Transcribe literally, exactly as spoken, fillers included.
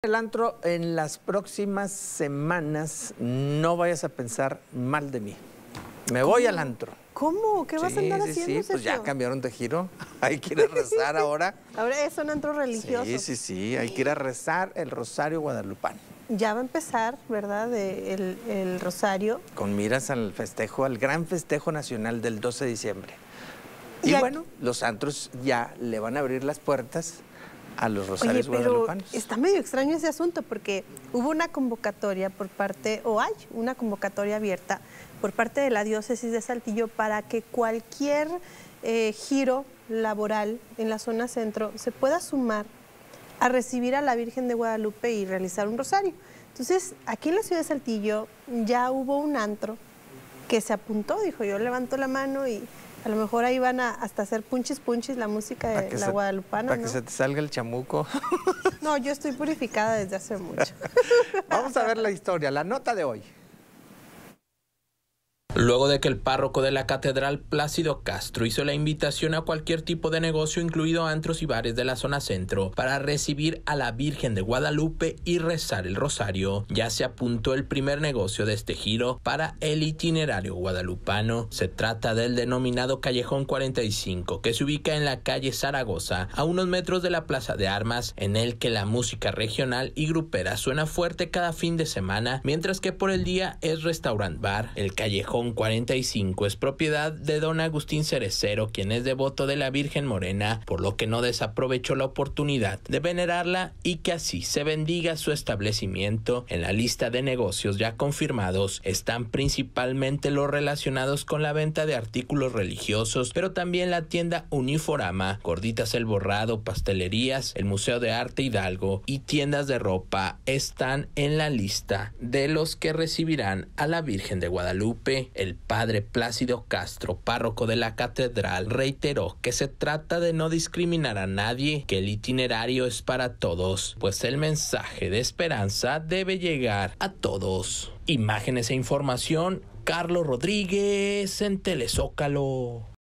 El antro en las próximas semanas, no vayas a pensar mal de mí. Me ¿Cómo? voy al antro. ¿Cómo? ¿Qué vas sí, a andar sí, haciendo, sí, pues ya Sergio? cambiaron de giro. Hay que ir a rezar ahora. Ahora es un antro religioso. Sí, sí, sí, hay que ir a rezar el Rosario Guadalupano. Ya va a empezar, ¿verdad? De el, el Rosario. Con miras al festejo, al gran festejo nacional del doce de diciembre. Y, Y bueno, los antros ya le van a abrir las puertas a los Oye, Rosarios pero Guadalupanos. está medio extraño ese asunto porque hubo una convocatoria por parte, o hay una convocatoria abierta por parte de la diócesis de Saltillo para que cualquier eh, giro laboral en la zona centro se pueda sumar a recibir a la Virgen de Guadalupe y realizar un rosario. Entonces, aquí en la ciudad de Saltillo ya hubo un antro que se apuntó, dijo, yo levanto la mano y a lo mejor ahí van a hasta hacer punchis punchis la música de la se, guadalupana, Para ¿no? que se te salga el chamuco. No, yo estoy purificada desde hace mucho. Vamos a ver la historia, la nota de hoy. Luego de que el párroco de la catedral, Plácido Castro, hizo la invitación a cualquier tipo de negocio, incluido antros y bares de la zona centro, para recibir a la Virgen de Guadalupe y rezar el rosario, ya se apuntó el primer negocio de este giro para el itinerario guadalupano. Se trata del denominado Callejón cuarenta y cinco, que se ubica en la calle Zaragoza, a unos metros de la Plaza de Armas, en el que la música regional y grupera suena fuerte cada fin de semana, mientras que por el día es restaurant bar. El Callejón cuarenta y cinco es propiedad de don Agustín Cerecero, quien es devoto de la Virgen Morena, por lo que no desaprovechó la oportunidad de venerarla y que así se bendiga su establecimiento. En la lista de negocios ya confirmados están principalmente los relacionados con la venta de artículos religiosos, pero también la tienda Uniforama, Gorditas El Borrado, pastelerías, el Museo de Arte Hidalgo y tiendas de ropa están en la lista de los que recibirán a la Virgen de Guadalupe. El padre Plácido Castro, párroco de la catedral, reiteró que se trata de no discriminar a nadie, que el itinerario es para todos, pues el mensaje de esperanza debe llegar a todos. Imágenes e información, Carlos Rodríguez en Telezócalo.